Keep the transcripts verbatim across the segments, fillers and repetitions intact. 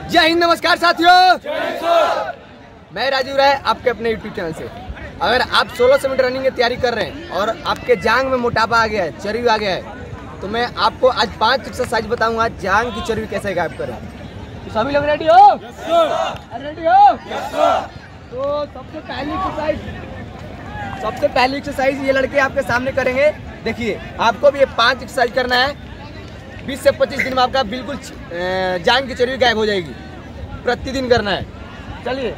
जय हिंद, नमस्कार साथियों, मैं राजीव राय आपके अपने यूट्यूब चैनल से। अगर आप सोलह सौ मीटर रनिंग की तैयारी कर रहे हैं और आपके जांग में मोटापा आ गया है, चर्बी आ गया है, तो मैं आपको आज पांच एक्सरसाइज बताऊंगा जांग की चर्बी कैसे गायब करें। तो सभी लोग रेडी हो? रेडी हो? तो सबसे पहली एक्सरसाइज सबसे पहली एक्सरसाइज ये लड़के आपके सामने करेंगे। देखिए, आपको भी ये पांच एक्सरसाइज करना है। बीस से पच्चीस दिन में आपका बिल्कुल जांग की चर्बी गायब हो जाएगी। प्रतिदिन करना है। चलिए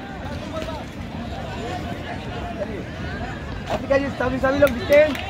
चलिए सभी सभी लोग दिखते हैं।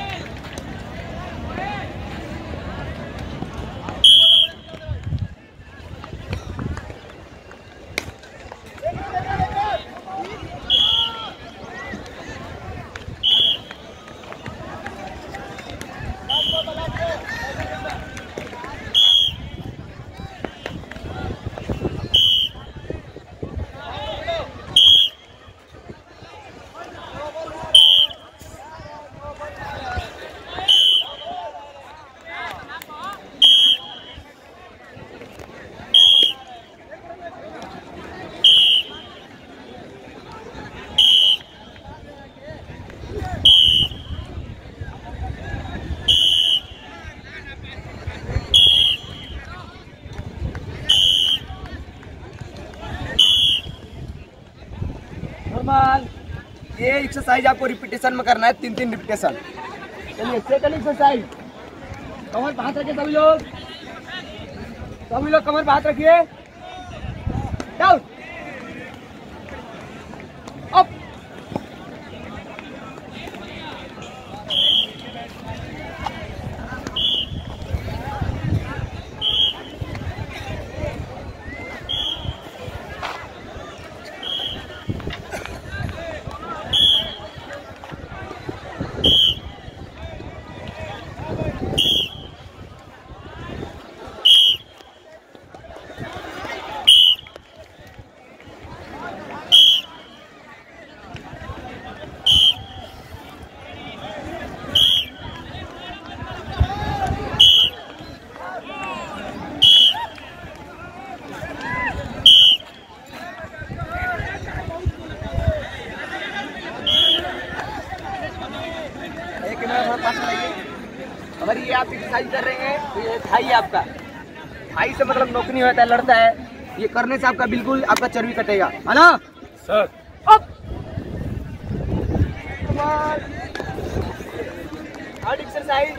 ये एक्सरसाइज आपको रिपीटेशन में करना है, तीन तीन रिपीटेशन। चलिए सेकंड एक्सरसाइज, कमर पे हाथ रखिए सभी लोग सभी लोग कमर पे हाथ रखिए। Down up. अगर ये आप एक्सरसाइज कर रहे हैं तो ये थाई है आपका। थाई से मतलब नौकरी होता है, लड़ता है। ये करने से आपका बिल्कुल आपका चर्बी कटेगा, है ना sir? Up hard exercise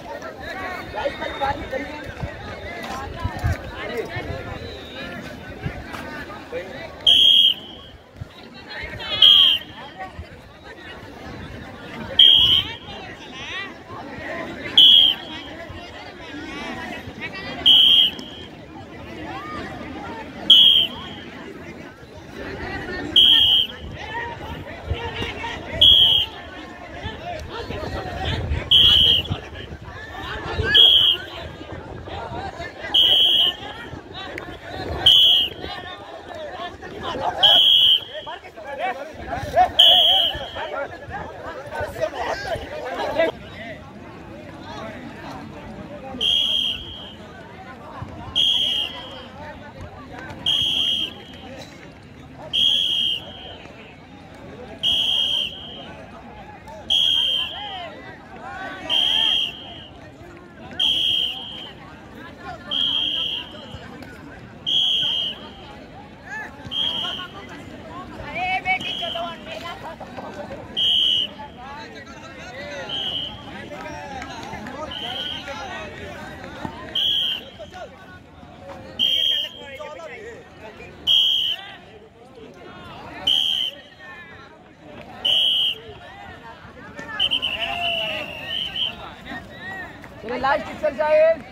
last exercise,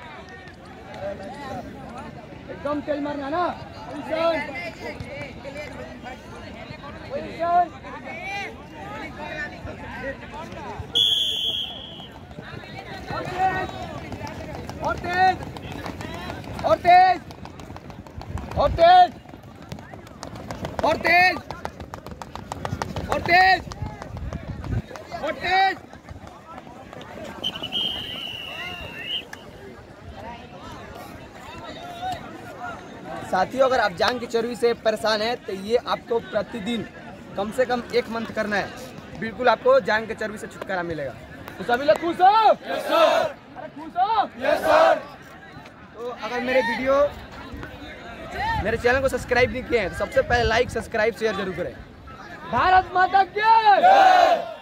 एकदम तेल मारना ना। पोजीशन पोजीशन और तेज और तेज और तेज और तेज और तेज और तेज। साथियों, अगर आप जांग की चर्बी से परेशान हैं तो ये आपको प्रतिदिन कम से कम एक मंथ करना है। बिल्कुल आपको जांग की चर्बी से छुटकारा मिलेगा। तो सभी लोग खुश हो? Yes sir. अरे खुश हो? Yes sir. तो अगर मेरे वीडियो मेरे चैनल को सब्सक्राइब नहीं किए हैं तो सबसे पहले लाइक, सब्सक्राइब, शेयर जरूर करें। भारत माता की जय।